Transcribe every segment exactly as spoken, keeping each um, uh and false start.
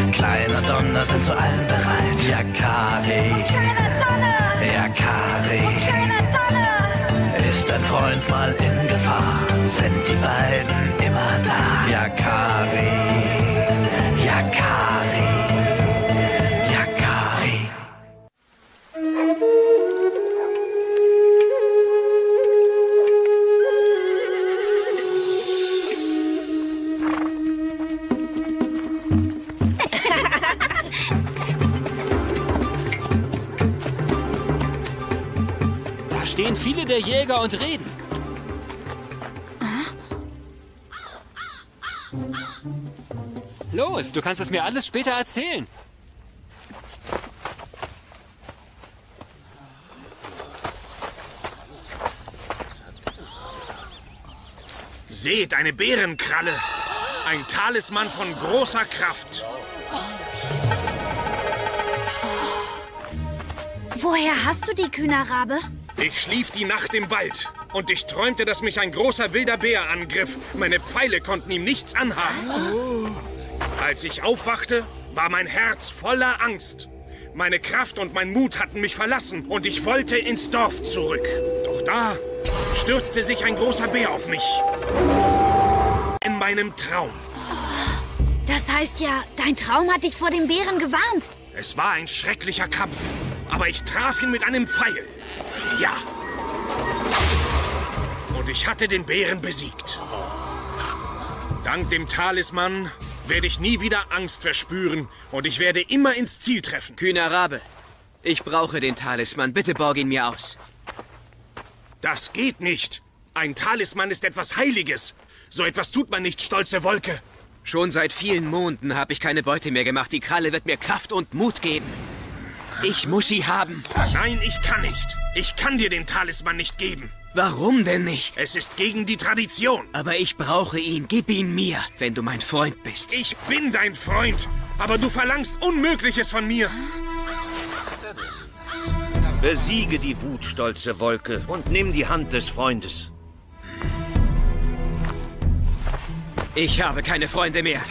Kleiner Donner sind zu allem bereit. Yakari. Kleiner Donner. Yakari. Kleiner Donner. Ist dein Freund mal in Gefahr, sind die beiden immer da. Yakari. Yakari. Yakari. Da stehen viele der Jäger und reden. Los, du kannst es mir alles später erzählen. Seht, eine Bärenkralle. Ein Talisman von großer Kraft. Woher hast du die, kühner Rabe? Ich schlief die Nacht im Wald und ich träumte, dass mich ein großer wilder Bär angriff. Meine Pfeile konnten ihm nichts anhaben. Als ich aufwachte, war mein Herz voller Angst. Meine Kraft und mein Mut hatten mich verlassen und ich wollte ins Dorf zurück. Doch da stürzte sich ein großer Bär auf mich. In meinem Traum. Das heißt ja, dein Traum hat dich vor dem Bären gewarnt. Es war ein schrecklicher Kampf, aber ich traf ihn mit einem Pfeil. Ja. Und ich hatte den Bären besiegt. Dank dem Talisman werde ich nie wieder Angst verspüren und ich werde immer ins Ziel treffen. Kühner Rabe, ich brauche den Talisman. Bitte borg ihn mir aus. Das geht nicht. Ein Talisman ist etwas Heiliges. So etwas tut man nicht, stolze Wolke. Schon seit vielen Monden habe ich keine Beute mehr gemacht. Die Kralle wird mir Kraft und Mut geben. Ich muss sie haben. Nein, ich kann nicht. Ich kann dir den Talisman nicht geben. Warum denn nicht? Es ist gegen die Tradition. Aber ich brauche ihn. Gib ihn mir, wenn du mein Freund bist. Ich bin dein Freund, aber du verlangst Unmögliches von mir. Besiege die Wut, stolze Wolke, und nimm die Hand des Freundes. Ich habe keine Freunde mehr.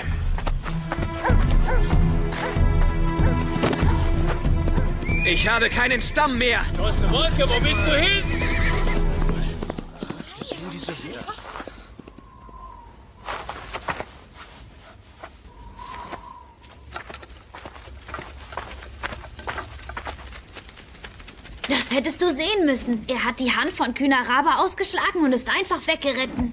Ich habe keinen Stamm mehr. Stolze Wolke, wo willst du hin? Das hättest du sehen müssen. Er hat die Hand von kühner Rabe ausgeschlagen und ist einfach weggeritten.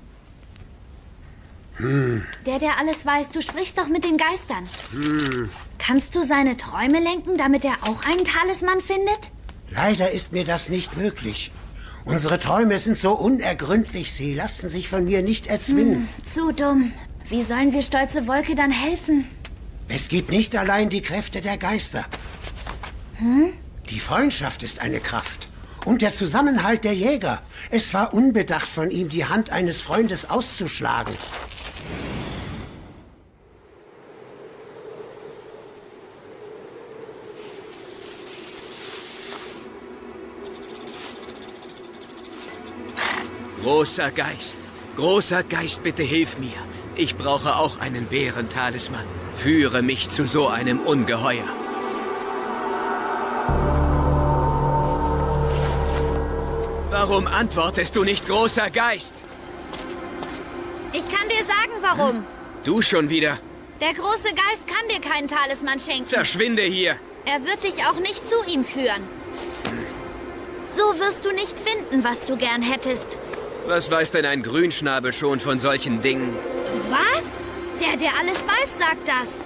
Hm. Der, der alles weiß, du sprichst doch mit den Geistern. Hm. Kannst du seine Träume lenken, damit er auch einen Talisman findet? Leider ist mir das nicht möglich. Unsere Träume sind so unergründlich, sie lassen sich von mir nicht erzwingen. Hm, zu dumm. Wie sollen wir stolze Wolke dann helfen? Es gibt nicht allein die Kräfte der Geister. Hm? Die Freundschaft ist eine Kraft. Und der Zusammenhalt der Jäger. Es war unbedacht von ihm, die Hand eines Freundes auszuschlagen. Großer Geist, großer Geist, bitte hilf mir. Ich brauche auch einen Bärentalisman. Führe mich zu so einem Ungeheuer. Warum antwortest du nicht, großer Geist? Ich kann dir sagen, warum. Du schon wieder. Der große Geist kann dir keinen Talisman schenken. Verschwinde hier. Er wird dich auch nicht zu ihm führen. So wirst du nicht finden, was du gern hättest. Was weiß denn ein Grünschnabel schon von solchen Dingen? Was? Der, der alles weiß, sagt das.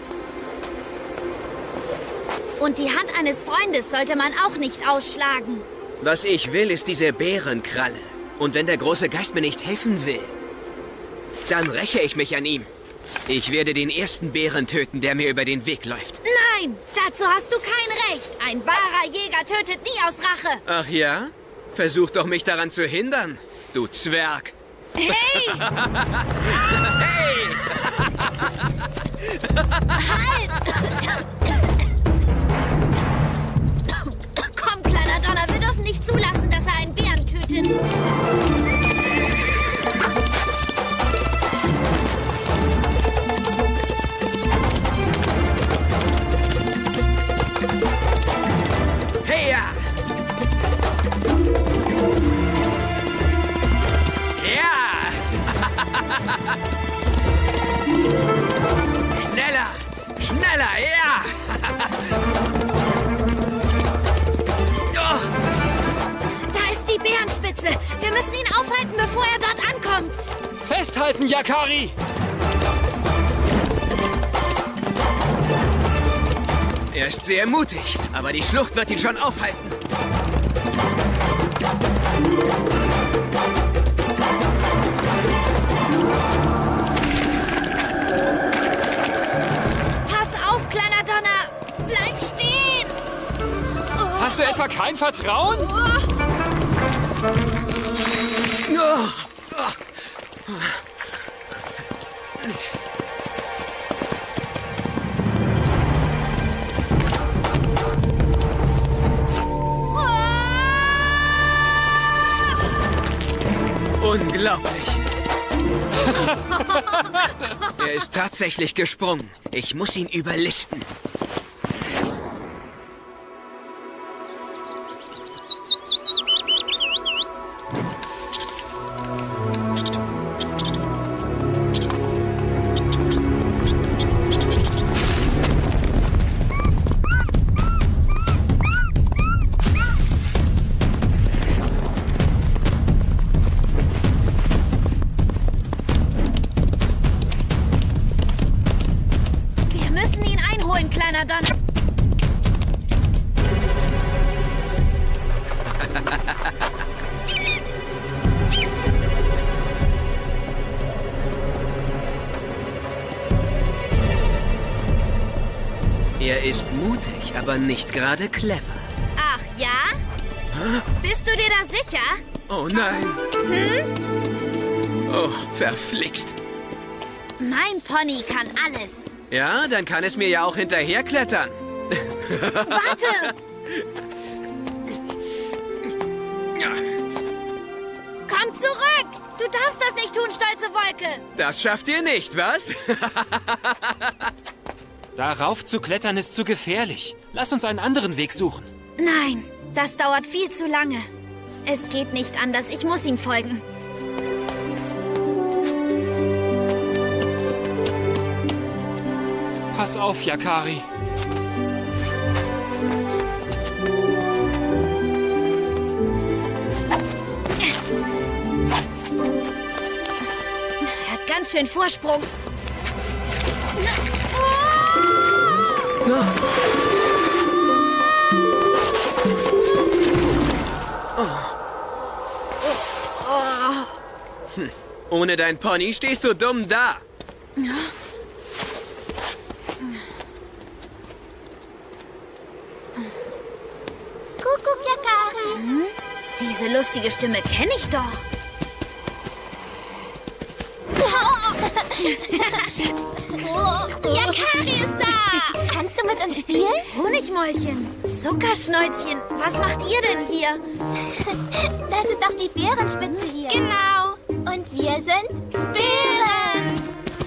Und die Hand eines Freundes sollte man auch nicht ausschlagen. Was ich will, ist diese Bärenkralle. Und wenn der große Geist mir nicht helfen will, dann räche ich mich an ihm. Ich werde den ersten Bären töten, der mir über den Weg läuft. Nein, dazu hast du kein Recht. Ein wahrer Jäger tötet nie aus Rache. Ach ja? Versuch doch, mich daran zu hindern, du Zwerg. Hey! Hey! Halt! Komm, kleiner Donner, wir dürfen nicht zulassen, dass er einen Bären tötet. schneller, ja! Oh. Da ist die Bärenspitze. Wir müssen ihn aufhalten, bevor er dort ankommt. Festhalten, Yakari! Er ist sehr mutig, aber die Schlucht wird ihn schon aufhalten. Pass auf, kleiner Donner! Bleib stehen! Oh. Hast du etwa kein Vertrauen? Oh. Unglaublich. Er ist tatsächlich gesprungen. Ich muss ihn überlisten. Kleiner Donner. Er ist mutig, aber nicht gerade clever. Ach ja? Hä? Bist du dir da sicher? Oh nein. Hm? Oh, verflixt. Mein Pony kann alles. Ja, dann kann es mir ja auch hinterherklettern. Warte! Komm zurück! Du darfst das nicht tun, stolze Wolke! Das schafft ihr nicht, was? Darauf zu klettern ist zu gefährlich. Lass uns einen anderen Weg suchen. Nein, das dauert viel zu lange. Es geht nicht anders. Ich muss ihm folgen. Pass auf, Yakari. Er hat ganz schön Vorsprung. Hm. Ohne dein Pony stehst du dumm da. Ja. Kuckuck, Yakari. Hm? Diese lustige Stimme kenne ich doch. Yakari ist da. Kannst du mit uns spielen? Honigmäulchen, Zuckerschnäuzchen, was macht ihr denn hier? Das ist doch die Bärenspitze hier. Genau. Und wir sind Bären.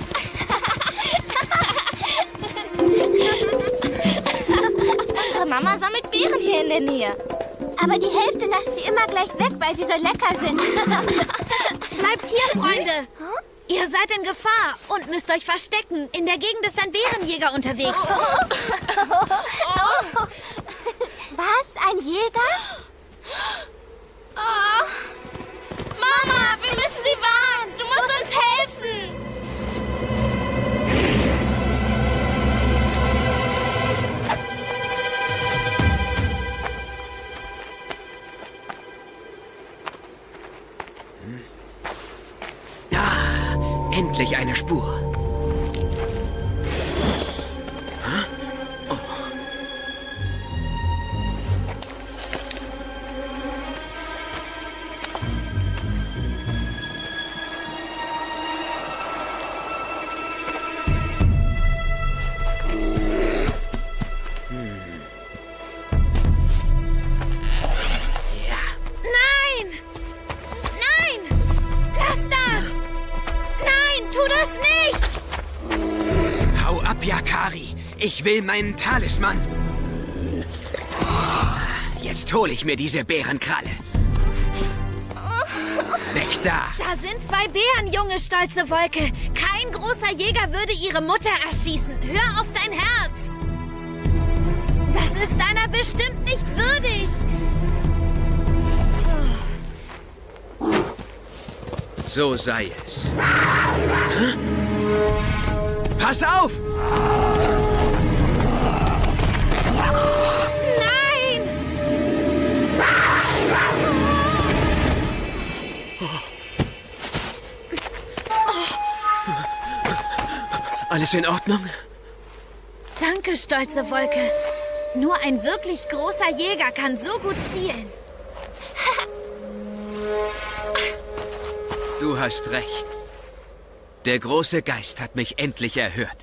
Unsere Mama sammelt Beeren hier in der Nähe. Aber die Hälfte nascht sie immer gleich weg, weil sie so lecker sind. Bleibt hier, Freunde. Hm? Ihr seid in Gefahr und müsst euch verstecken. In der Gegend ist ein Bärenjäger unterwegs. Oh. Was? Ein Jäger? Oh. Mama, wir müssen sie warnen. Du musst uns helfen. Endlich eine Spur. Oh. Hm. Ja. Nein! Nein! Lass das! Tu das nicht! Hau ab, Yakari! Ich will meinen Talisman! Jetzt hole ich mir diese Bärenkralle. Weg da! Da sind zwei Bären, junge, stolze Wolke. Kein großer Jäger würde ihre Mutter erschießen. Hör auf dein Herz! bestimmt nicht würdig. So sei es. Pass auf! Nein! Alles in Ordnung? Danke, stolze Wolke. Nur ein wirklich großer Jäger kann so gut zielen. Du hast recht. Der große Geist hat mich endlich erhört.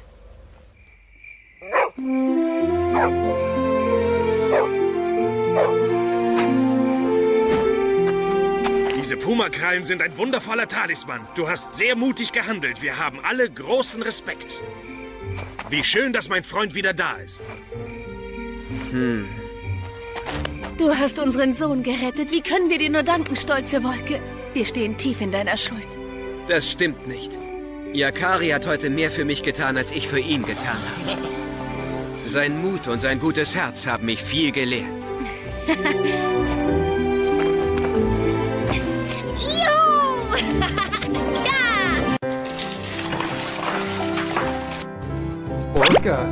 Diese Pumakrallen sind ein wundervoller Talisman. Du hast sehr mutig gehandelt. Wir haben alle großen Respekt. Wie schön, dass mein Freund wieder da ist. Hm. Du hast unseren Sohn gerettet. Wie können wir dir nur danken, stolze Wolke? Wir stehen tief in deiner Schuld. Das stimmt nicht. Yakari hat heute mehr für mich getan, als ich für ihn getan habe. Sein Mut und sein gutes Herz haben mich viel gelehrt. Juhu! Ja! Orca.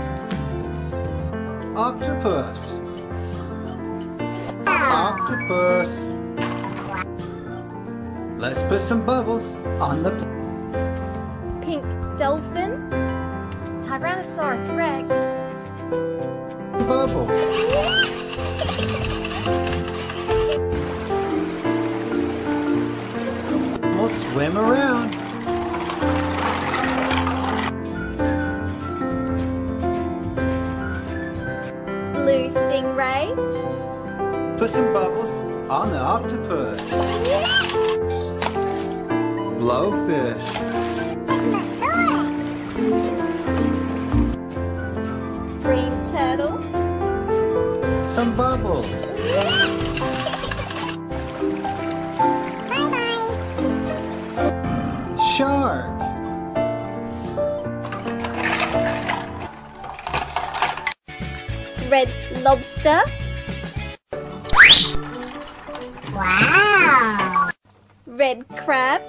Octopus. Octopus. Let's put some bubbles on the... Pink dolphin. Tyrannosaurus Rex. Bubbles. We'll swim around. Blue stingray. Put some bubbles on the octopus. Blowfish. Green turtle. Some bubbles. Shark. Red lobster. Wow. Red crab.